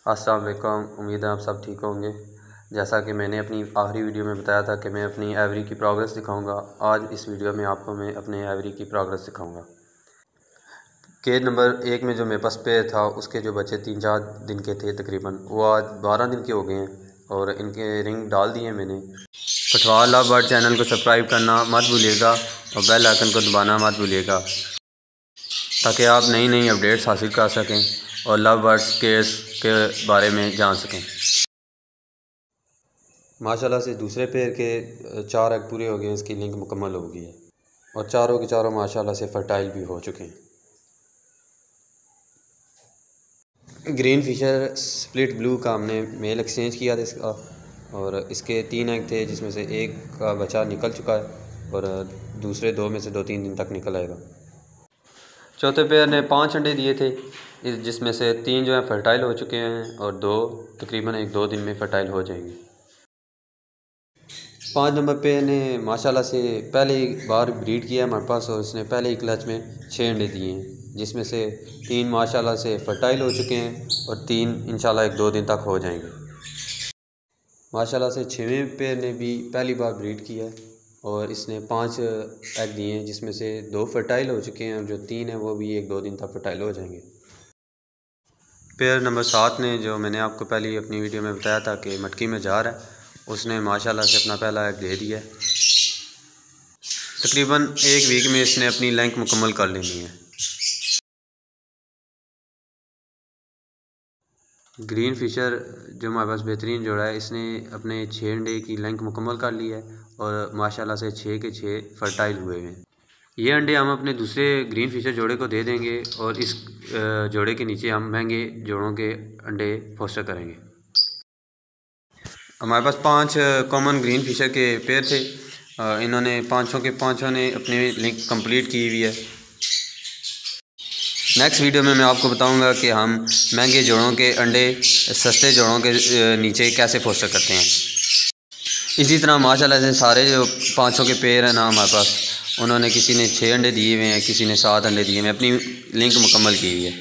अस्सलाम वालेकुम। उम्मीद है आप सब ठीक होंगे। जैसा कि मैंने अपनी आखिरी वीडियो में बताया था कि मैं अपनी एवरी की प्रोग्रेस दिखाऊंगा, आज इस वीडियो में आपको मैं अपने एवरी की प्रोग्रेस दिखाऊंगा। केज नंबर 1 में जो मेरे पास पेयर था उसके जो बच्चे 3-4 दिन के थे तकरीबन, वो आज 12 दिन के हो गए हैं और इनके रिंग डाल दिए मैंने। पठवाल लव बर्ड चैनल को सब्सक्राइब करना मत भूलिएगा और बेल आइकन को दबाना मत भूलिएगा ताकि आप नई नई अपडेट्स हासिल कर सकें और लव बर्ड्स केयर्स के बारे में जान सकें। माशाल्लाह से दूसरे पेयर के 4 एग पूरे हो गए हैं, इसकी लिंक मुकम्मल हो गई है और चारों के चारों माशाल्लाह से फर्टाइल भी हो चुके हैं। ग्रीन फिशर स्प्लिट ब्लू का हमने मेल एक्सचेंज किया था इसका, और इसके 3 एग थे जिसमें से एक का बच्चा निकल चुका है और दूसरे 2 में से 2-3 दिन तक निकल आएगा। चौथे पेयर ने 5 अंडे दिए थे जिसमें से 3 जो है फर्टाइल हो चुके हैं और 2 तकरीबन 1-2 दिन में फर्टाइल हो जाएंगे। 5 नंबर पेयर ने माशाल्लाह से पहले ही बार ब्रीड किया हमारे पास और इसने पहले ही क्लच में 6 अंडे दिए हैं जिसमें से 3 माशाल्लाह से फर्टाइल हो चुके हैं और 3 इंशाल्लाह 1-2 दिन तक हो जाएंगे। माशाल्लाह से 6वें पेयर ने भी पहली बार ब्रीड किया है और इसने 5 एग दिए हैं जिसमें से 2 फर्टाइल हो चुके हैं और जो 3 है वो भी 1-2 दिन तक फर्टाइल हो जाएंगे। पेयर नंबर 7 ने, जो मैंने आपको पहले अपनी वीडियो में बताया था कि मटकी में जार है, उसने माशाल्लाह से अपना पहला एग दे दिया है। तकरीबन 1 वीक में इसने अपनी लेंथ मुकम्मल कर लेनी है। ग्रीन फिशर जो हमारे पास बेहतरीन जोड़ा है, इसने अपने 6 अंडे की लेंथ मुकम्मल कर ली है और माशाल्लाह से 6 के 6 फर्टाइल हुए हैं। ये अंडे हम अपने दूसरे ग्रीन फिशर जोड़े को दे देंगे और इस जोड़े के नीचे हम महंगे जोड़ों के अंडे फोस्टर करेंगे। हमारे पास 5 कॉमन ग्रीन फिशर के पेयर थे, इन्होंने पाँचों ने अपनी लिंक कंप्लीट की हुई है। नेक्स्ट वीडियो में मैं आपको बताऊंगा कि हम महंगे जोड़ों के अंडे सस्ते जोड़ों के नीचे कैसे फोस्टर करते हैं। इसी तरह माशाल्लाह से सारे जो 5 के पेयर हैं ना हमारे पास, उन्होंने किसी ने 6 अंडे दिए हुए हैं, किसी ने 7 अंडे दिए हुए हैं, अपनी लिंक मुकम्मल की हुई है।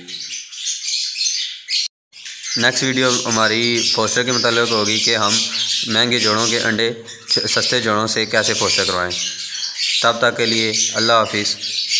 नेक्स्ट वीडियो हमारी फोस्टर के मतलब होगी कि हम महंगे जोड़ों के अंडे सस्ते जोड़ों से कैसे फोस्टर करवाएं। तब तक के लिए अल्लाह हाफिज़।